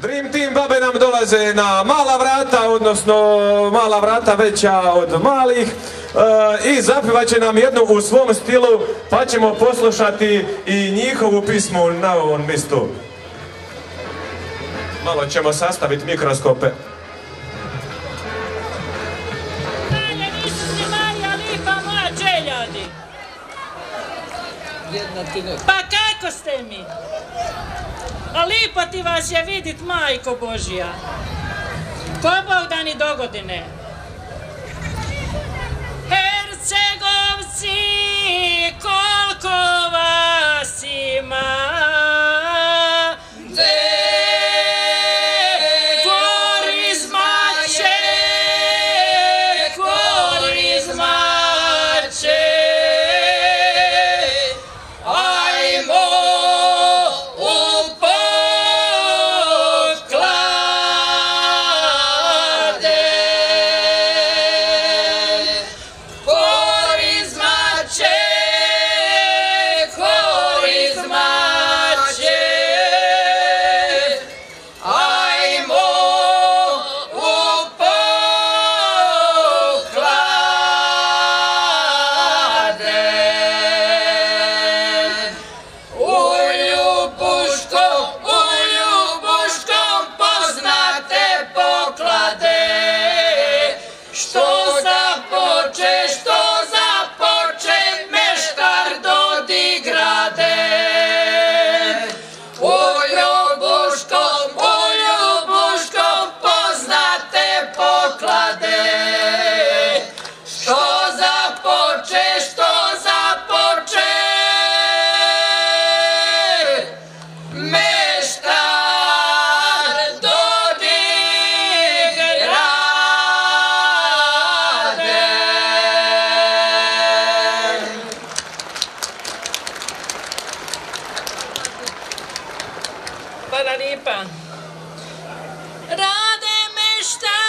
Dream Team babe nam dolaze na mala vrata, odnosno mala vrata veća od malih i zapjevat će nam jednu u svom stilu, pa ćemo poslušati i njihovu pismu na ovom mjestu. Malo ćemo sastaviti mikroskope. Pa kako ste mi? A lipo ti vas je vidit, majko Božja. Ko Bog da ni dogodine. Hercegovci, koliko vas ima? Hvala lijepa. Rade mešta